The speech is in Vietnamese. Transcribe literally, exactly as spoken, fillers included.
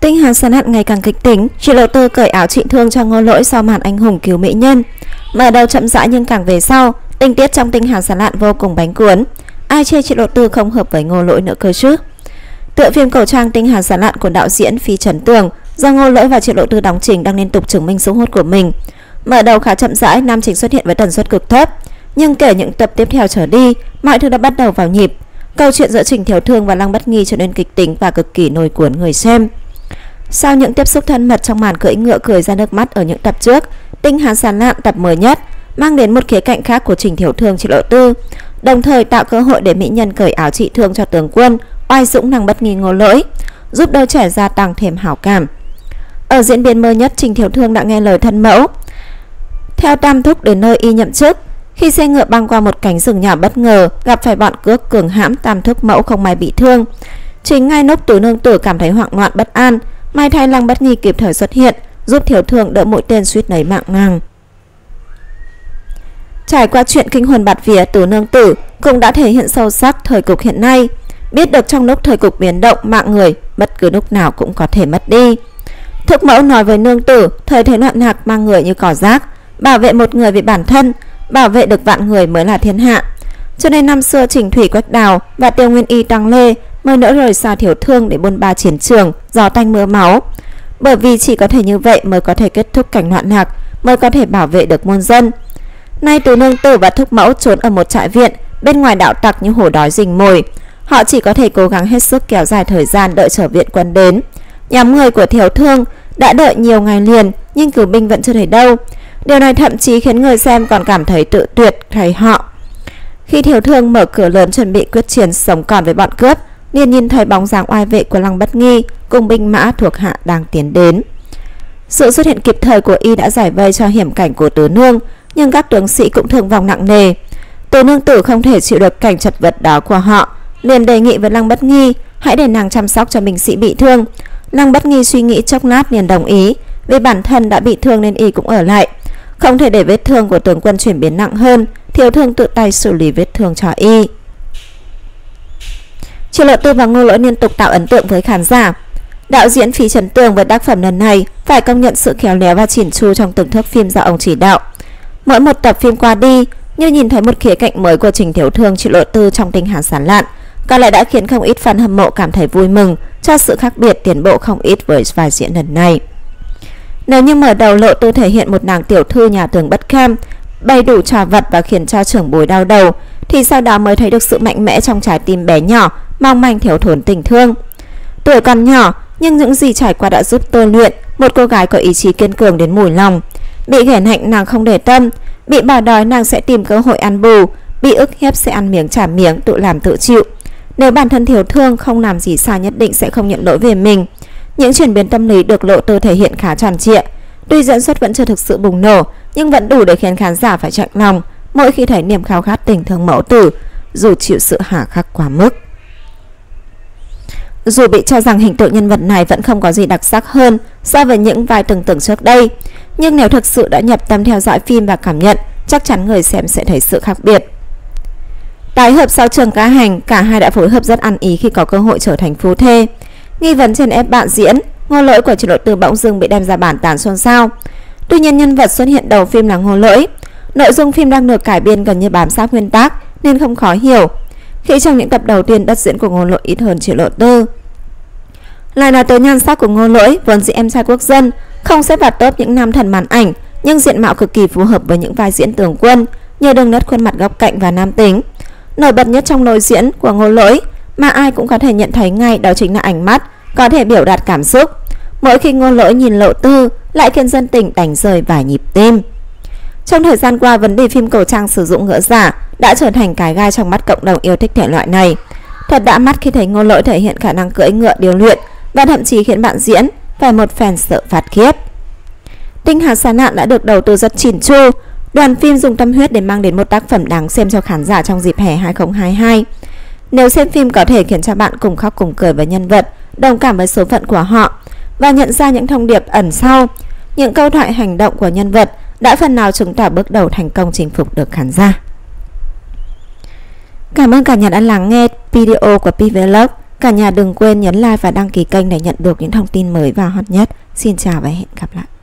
Tinh Hà sán lạn ngày càng kịch tính, chị Lộ Tư cởi áo trị thương cho Ngô Lỗi sau màn anh hùng cứu mỹ nhân. Mở đầu chậm rãi nhưng càng về sau, tình tiết trong Tinh Hà sán lạn vô cùng bánh cuốn. Ai chê chị Lộ Tư không hợp với Ngô Lỗi nữa cơ chứ? Tựa phim cổ trang Tinh Hà sán lạn của đạo diễn Phi Trấn Tường do Ngô Lỗi và chị Lộ Tư đóng chính đang liên tục chứng minh sức hút của mình. Mở đầu khá chậm rãi, nam chính xuất hiện với tần suất cực thấp, nhưng kể những tập tiếp theo trở đi, mọi thứ đã bắt đầu vào nhịp. Câu chuyện giữa Trình Thiểu Thương và Lăng Bất Nghi trở nên kịch tính và cực kỳ lôi cuốn người xem. Sau những tiếp xúc thân mật trong màn cưỡi ngựa cười ra nước mắt ở những tập trước, Tinh Hà sán lạn tập mới nhất mang đến một khía cạnh khác của Trình Thiểu Thương chị Lộ Tư, đồng thời tạo cơ hội để mỹ nhân cởi áo trị thương cho tướng quân, oai dũng Lăng Bất Nghi Ngô Lỗi, giúp đôi trẻ gia tăng thêm hảo cảm. Ở diễn biến mới nhất, Trình Thiểu Thương đã nghe lời thân mẫu, theo Tam Thúc đến nơi y nhậm chức. Khi xe ngựa băng qua một cánh rừng nhỏ, bất ngờ gặp phải bọn cướp cường hãm, Tam Thúc mẫu không may bị thương. Chính ngay lúc Tứ nương tử cảm thấy hoảng loạn bất an, may thay Lăng Bất Nghi kịp thời xuất hiện, giúp Thiểu Thương đỡ mũi tên suýt lấy mạng nàng. Trải qua chuyện kinh hồn bạt vía, Tứ nương tử cũng đã thể hiện sâu sắc thời cục hiện nay, biết được trong lúc thời cục biến động, mạng người bất cứ lúc nào cũng có thể mất đi. Thúc mẫu nói với nương tử, thời thế loạn lạc mang người như cỏ rác, bảo vệ một người vì bản thân, bảo vệ được vạn người mới là thiên hạ. Cho nên năm xưa Trình Thủy Quách Đào và Tiêu Nguyên Y Tăng Lê mới nỡ rời xa Thiểu Thương để bôn ba chiến trường, gió tanh mưa máu. Bởi vì chỉ có thể như vậy mới có thể kết thúc cảnh loạn lạc, mới có thể bảo vệ được muôn dân. Nay Tứ nương tử và thúc mẫu trốn ở một trại viện bên ngoài đạo tặc như hổ đói rình mồi. Họ chỉ có thể cố gắng hết sức kéo dài thời gian đợi trở viện quân đến. Nhóm người của Thiểu Thương đã đợi nhiều ngày liền nhưng cử binh vẫn chưa thấy đâu. Điều này thậm chí khiến người xem còn cảm thấy tự tuyệt thấy họ. Khi Thiểu Thương mở cửa lớn chuẩn bị quyết chiến sống còn với bọn cướp, liền nhìn thấy bóng dáng oai vệ của Lăng Bất Nghi cùng binh mã thuộc hạ đang tiến đến. Sự xuất hiện kịp thời của y đã giải vây cho hiểm cảnh của Tứ nương, nhưng các tướng sĩ cũng thương vong nặng nề. Tứ nương tử không thể chịu được cảnh chật vật đó của họ, liền đề nghị với Lăng Bất Nghi hãy để nàng chăm sóc cho binh sĩ bị thương. Lăng Bất Nghi suy nghĩ chốc lát liền đồng ý, vì bản thân đã bị thương nên y cũng ở lại. Không thể để vết thương của tướng quân chuyển biến nặng hơn, Thiểu Thương tự tay xử lý vết thương cho y. Chị Lộ Tư và Ngô Lỗi liên tục tạo ấn tượng với khán giả. Đạo diễn Phi Trấn Tường với tác phẩm lần này phải công nhận sự khéo léo và chỉn chu trong từng thước phim do ông chỉ đạo. Mỗi một tập phim qua đi như nhìn thấy một khía cạnh mới của Trình Thiểu Thương chị Lộ Tư trong Tinh Hà sán lạn, có lẽ đã khiến không ít fan hâm mộ cảm thấy vui mừng cho sự khác biệt tiến bộ không ít với vai diễn lần này. Nếu như mở đầu Lộ Tư thể hiện một nàng tiểu thư nhà tường bất kham, bày đủ trò vật và khiến cho trưởng bối đau đầu, thì sau đó mới thấy được sự mạnh mẽ trong trái tim bé nhỏ, mong manh thiếu thốn tình thương. Tuổi còn nhỏ nhưng những gì trải qua đã giúp tôi luyện một cô gái có ý chí kiên cường đến mùi lòng. Bị ghẻ hạnh nàng không để tâm, bị bà đói nàng sẽ tìm cơ hội ăn bù, bị ức hiếp sẽ ăn miếng trả miếng, tự làm tự chịu. Nếu bản thân Thiểu Thương không làm gì sai nhất định sẽ không nhận lỗi về mình. Những chuyển biến tâm lý được Lộ Tư thể hiện khá tròn trịa. Tuy diễn xuất vẫn chưa thực sự bùng nổ, nhưng vẫn đủ để khiến khán giả phải chạnh lòng mỗi khi thấy niềm khao khát tình thương mẫu tử, dù chịu sự hà khắc quá mức. Dù bị cho rằng hình tượng nhân vật này vẫn không có gì đặc sắc hơn so với những vai từng tưởng trước đây, nhưng nếu thực sự đã nhập tâm theo dõi phim và cảm nhận, chắc chắn người xem sẽ thấy sự khác biệt. Tái hợp sau Trường Ca Hành, cả hai đã phối hợp rất ăn ý khi có cơ hội trở thành phu thê. Nghi vấn trên ép bạn diễn, Ngô Lỗi của chị Lộ Tư bỗng dưng bị đem ra bàn tán xôn xao. Tuy nhiên nhân vật xuất hiện đầu phim là Ngô Lỗi, nội dung phim đang được cải biên gần như bám sát nguyên tác nên không khó hiểu. Khi trong những tập đầu tiên đất diễn của Ngô Lỗi ít hơn chị Lộ Tư. Lại nói tới nhan sắc của Ngô Lỗi, vốn dĩ em trai quốc dân, không xếp vào top những nam thần màn ảnh, nhưng diện mạo cực kỳ phù hợp với những vai diễn tướng quân, nhờ đường nét khuôn mặt góc cạnh và nam tính. Nổi bật nhất trong lối diễn của Ngô Lỗi mà ai cũng có thể nhận thấy ngay đó chính là ánh mắt có thể biểu đạt cảm xúc. Mỗi khi Ngô Lỗi nhìn Lộ Tư lại khiến dân tình đánh rơi vài nhịp tim. Trong thời gian qua, vấn đề phim cổ trang sử dụng ngựa giả đã trở thành cái gai trong mắt cộng đồng yêu thích thể loại này. Thật đã mắt khi thấy Ngô Lỗi thể hiện khả năng cưỡi ngựa điều luyện và thậm chí khiến bạn diễn phải một fan sợ phát khiếp. Tinh Hà sán lạn đã được đầu tư rất chỉn chu. Đoàn phim dùng tâm huyết để mang đến một tác phẩm đáng xem cho khán giả trong dịp hè hai không hai hai. Nếu xem phim có thể khiến cho bạn cùng khóc cùng cười với nhân vật, đồng cảm với số phận của họ và nhận ra những thông điệp ẩn sau, những câu thoại hành động của nhân vật đã phần nào chứng tỏ bước đầu thành công chinh phục được khán giả. Cảm ơn cả nhà đã lắng nghe video của Pi Vlog. Cả nhà đừng quên nhấn like và đăng ký kênh để nhận được những thông tin mới và hot nhất. Xin chào và hẹn gặp lại.